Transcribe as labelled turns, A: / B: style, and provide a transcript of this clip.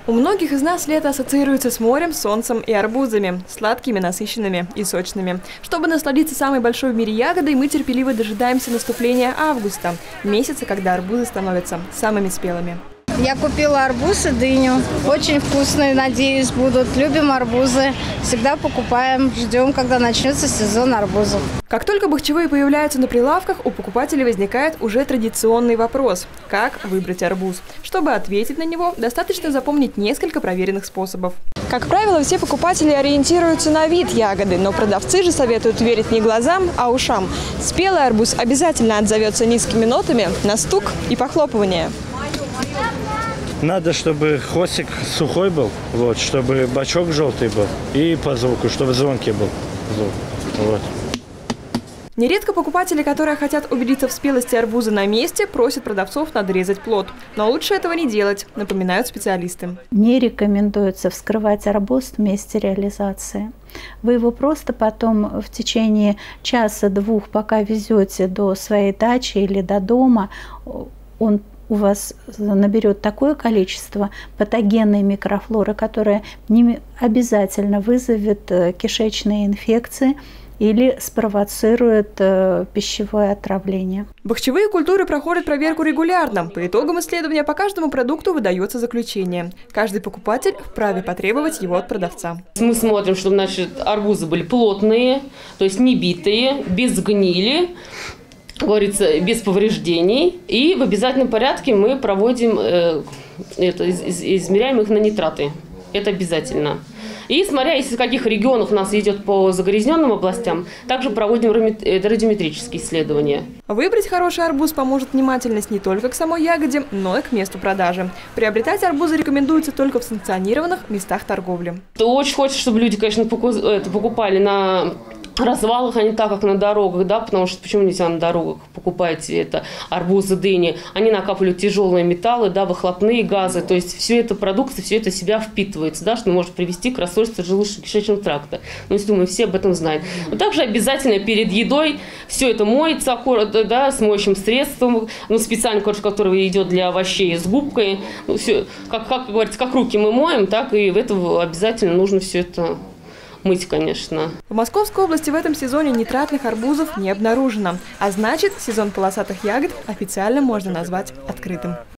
A: У многих из нас лето ассоциируется с морем, солнцем и арбузами. Сладкими, насыщенными и сочными. Чтобы насладиться самой большой в мире ягодой, мы терпеливо дожидаемся наступления августа. Месяца, когда арбузы становятся самыми спелыми.
B: Я купила арбуз и дыню. Очень вкусные, надеюсь, будут. Любим арбузы. Всегда покупаем. Ждем, когда начнется сезон арбузов.
A: Как только бахчевые появляются на прилавках, у покупателей возникает уже традиционный вопрос – как выбрать арбуз? Чтобы ответить на него, достаточно запомнить несколько проверенных способов. Как правило, все покупатели ориентируются на вид ягоды, но продавцы же советуют верить не глазам, а ушам. Спелый арбуз обязательно отзовется низкими нотами на стук и похлопывание.
C: Надо, чтобы хвостик сухой был, вот, чтобы бачок желтый был и по звуку, чтобы звонкий был звук. Вот.
A: Нередко покупатели, которые хотят убедиться в спелости арбуза на месте, просят продавцов надрезать плод. Но лучше этого не делать, напоминают специалисты.
D: Не рекомендуется вскрывать арбуз в месте реализации. Вы его просто потом в течение часа-двух, пока везете до своей дачи или до дома, он у вас наберет такое количество патогенной микрофлоры, которая не обязательно вызовет кишечные инфекции или спровоцирует пищевое отравление.
A: Бахчевые культуры проходят проверку регулярно. По итогам исследования по каждому продукту выдается заключение. Каждый покупатель вправе потребовать его от продавца.
E: Мы смотрим, чтобы, арбузы были плотные, то есть не битые, без гнили, говорится, без повреждений. И в обязательном порядке мы проводим, измеряем их на нитраты. Это обязательно. И смотря, если в каких регионах у нас идет по загрязненным областям, также проводим радиометрические исследования.
A: Выбрать хороший арбуз поможет внимательность не только к самой ягоде, но и к месту продажи. Приобретать арбузы рекомендуется только в санкционированных местах торговли.
E: Очень хочется, чтобы люди, конечно, покупали на развалах, а не так, как на дорогах, да, потому что почему нельзя на дорогах покупаете это арбузы, дыни, они накапливают тяжелые металлы, да, выхлопные газы, то есть все это продукция, все это в себя впитывается, да, что может привести к расстройству желудочно-кишечного тракта. Ну, думаю, все об этом знают. Но также обязательно перед едой все это моется аккуратно, да, с моющим средством, ну, специально, который идет для овощей с губкой, ну, все, как говорится, как руки мы моем, так и в этом обязательно нужно все это мыть, конечно.
A: В Московской области в этом сезоне нитратных арбузов не обнаружено. А значит, сезон полосатых ягод официально можно назвать открытым.